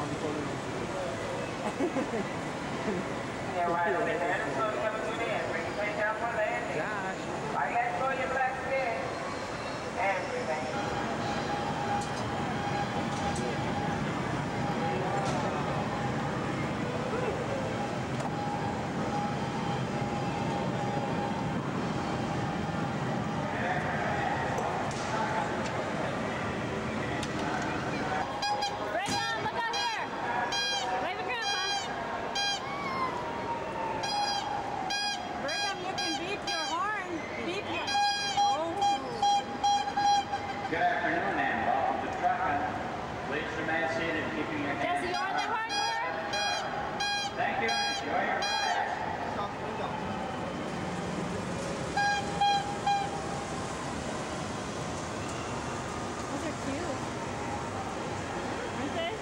Yeah, right on the hand. So coming to the end. Bring your plane down for landing. Josh. All you got to throw your black stick. And remain. Good afternoon and welcome to Truckin'. Please remain seated and keeping your hands Jesse, you want the hardware? Thank you. Enjoy your ride. Those are cute. Aren't they?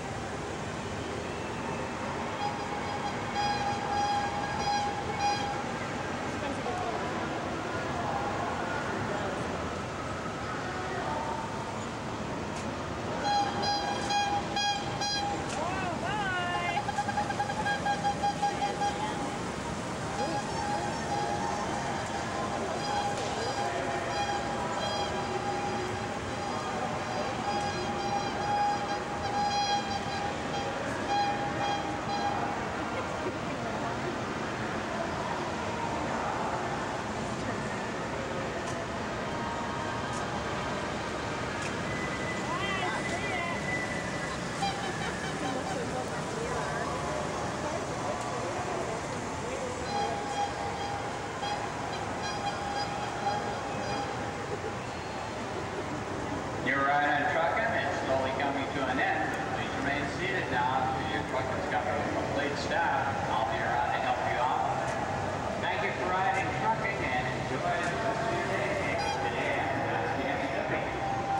Your ride on Truckin' is slowly coming to an end. Please remain seated now until your truck is coming to a complete stop. I'll be around to help you out. Thank you for riding Truckin' and enjoy the rest of your day. Today, that's the end of it.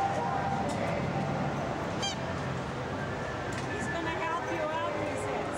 He's gonna help you out, he says.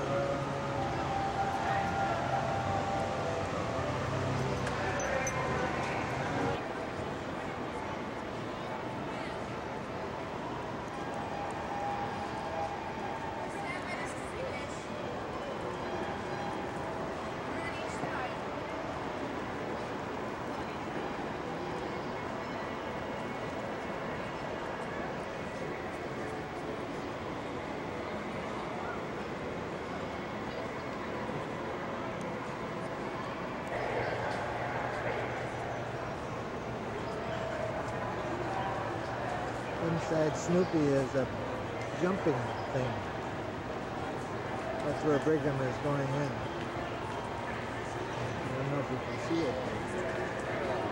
Inside Snoopy is a jumping thing. That's where Brigham is going in. I don't know if you can see it.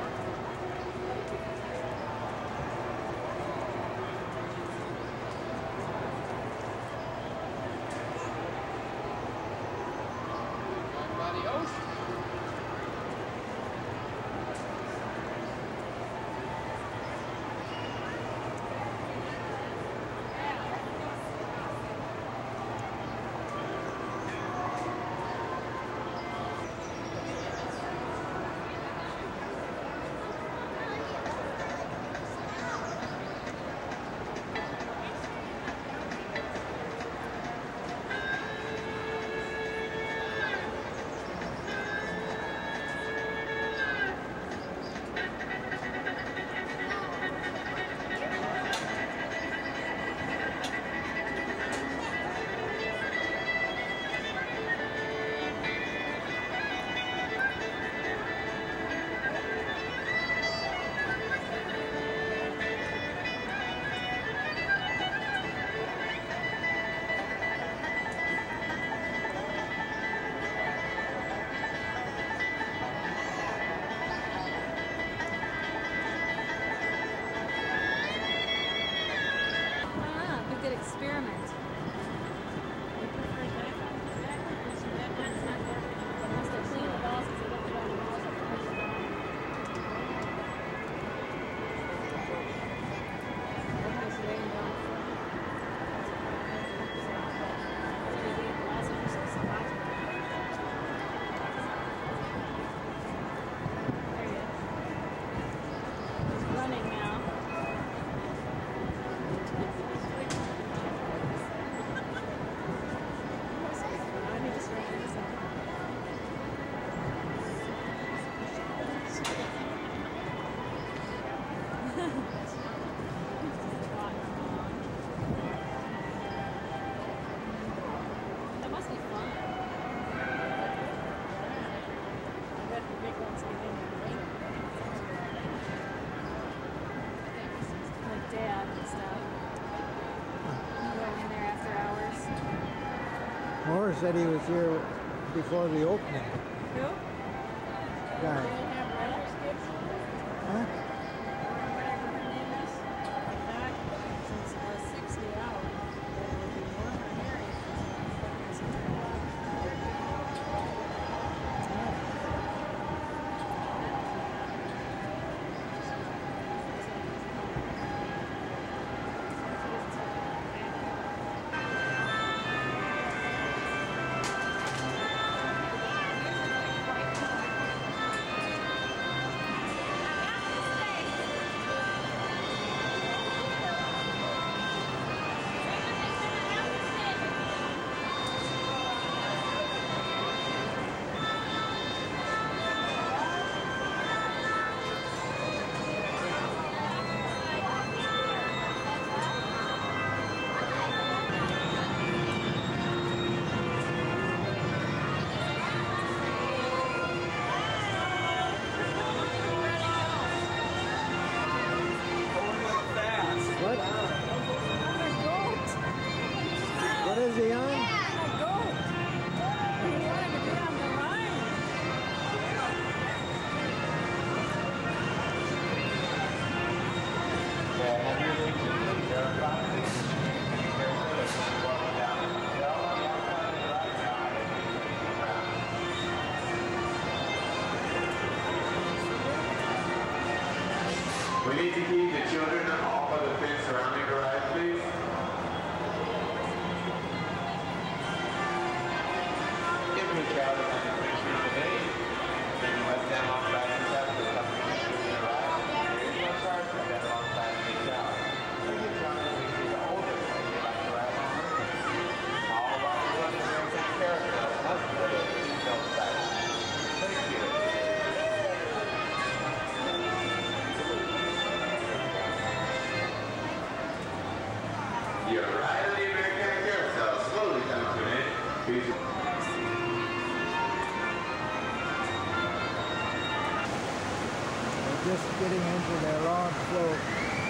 That must be fun. I bet the big ones get in there, right? Like Dad and stuff. You go in there after hours. Morris said he was here before the opening. Who? Guy. They have writers' gigs? Huh? Whatever her name is. Like that. Since 60 hours. It would be warm or hairy. What? What is he on? We need to keep the children off of the fence surrounding garage, please. Give me a crowd of pictures today. Then you let them off back and stuff to come to the garage. There's no charge for that on back to the town. We get down and we see the older lady like garage. All about the ones that are taking care of us. That's what it is. No side. Thank you. You're right on the American carousel, slowly coming to an end. Peace. They're just getting into their long float.